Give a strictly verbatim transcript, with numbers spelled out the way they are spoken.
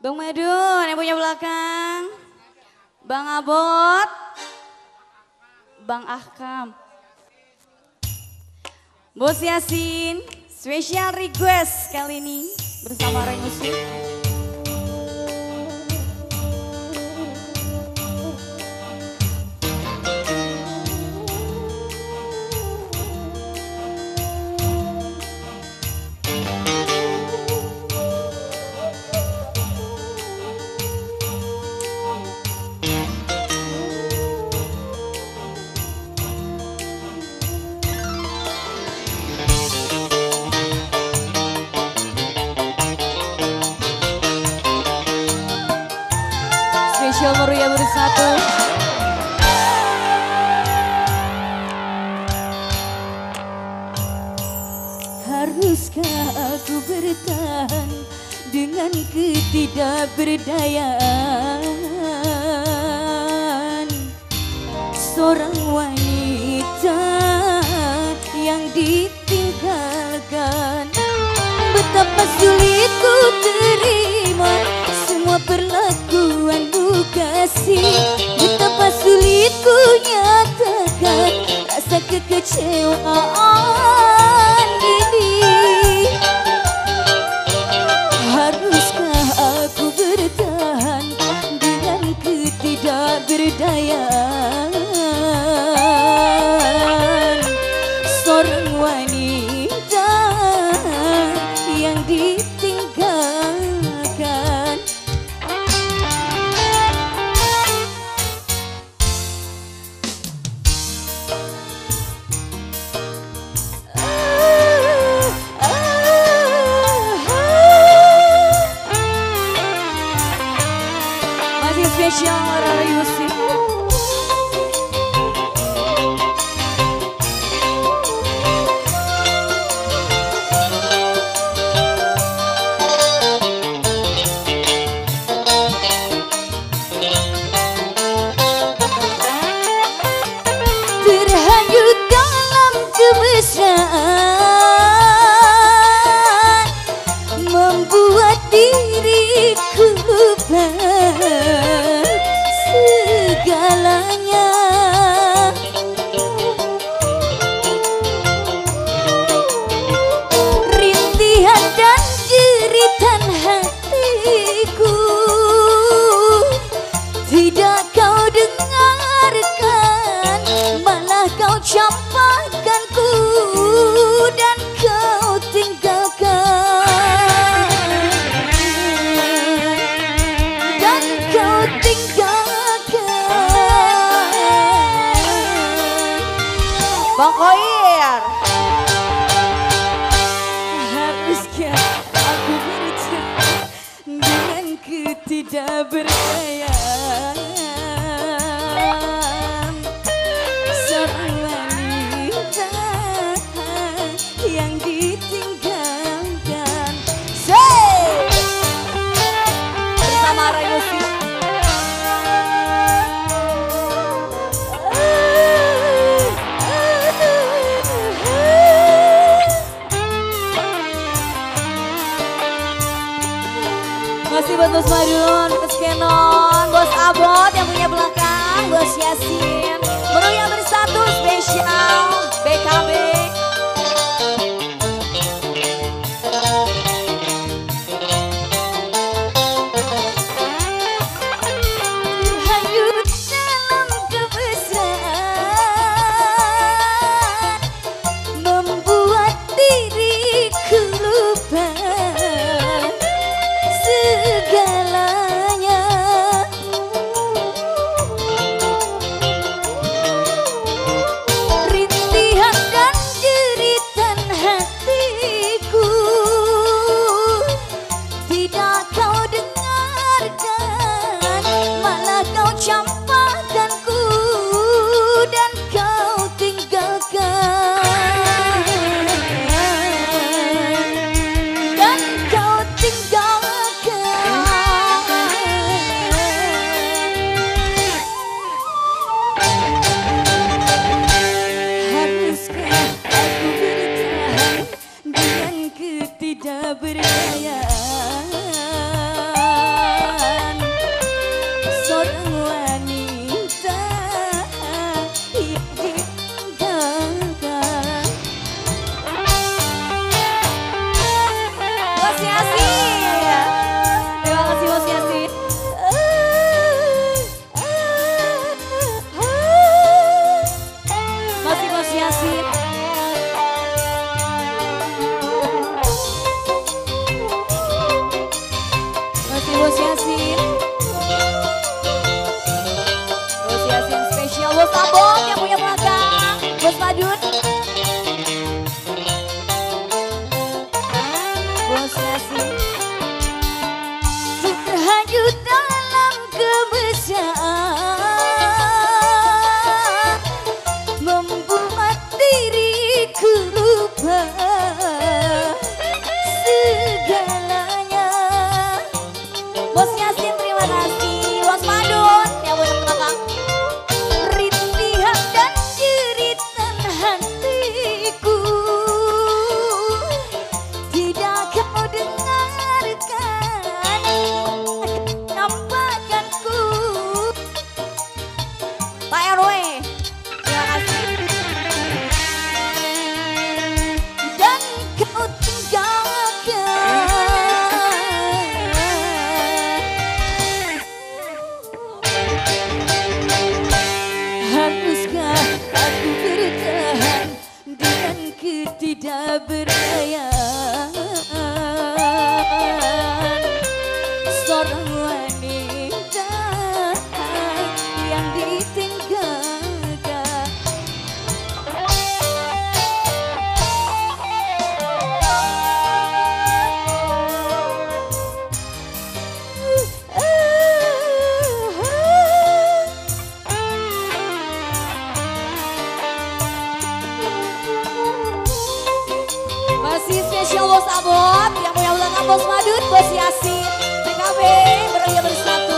Bang Madun yang punya belakang. Bang Abot. Bang Ahkam. Bos Yasin, special request kali ini bersama Ray Musik. Spesial Meruya Bersatu. Haruskah aku bertahan dengan ketidakberdayaan seorang wanita yang ditinggalkan? Betapa sulit ku terima semua perlakuanmu kasih. Betapa sulit ku nyatakan rasa kekecewaan ini. Haruskah aku bertahan dengan ketidakberdayaan seorang wanita yang ditinggalkan? Masih spesial Ray Musik. Terhanyut dalam kemesraan membuat diriku lupa segalanya. Rintihan dan jeritan hatiku tidak kau dengarkan, malah kau campakkanku dan kau tinggalkan. Dan kau tinggalkan. Bang Koir. Haruskah aku bertahan dengan ketidakberdayaan seorang wanita yang ditinggalkan? Say! Bersama Ray Musik. Masih buat Bos Madun, Bos Kenon, Bos Abot yang punya belakang, Bos Yasin. Meruya Bersatu spesial B K B. Terhanyut dalam kemesraan membuat diriku lupa segalanya. Rintihan dan perasaan membuat diriku lupa segalanya. Bos Yasin terima kasih, Bos Madun yang buat belakang. Rintihan dan jeritan hatiku tidak kau dengarkan nampakanku. Pak R W terima kasih. Dan kau tinggalkan. Haruskah aku bertahan dengan ketidakberdayaan seorang wanita yang ditinggalkan. Masih spesial Bos Abot yang punya ulangan Bos Madun, Bos Yasin, P K B Beraya Bersatu.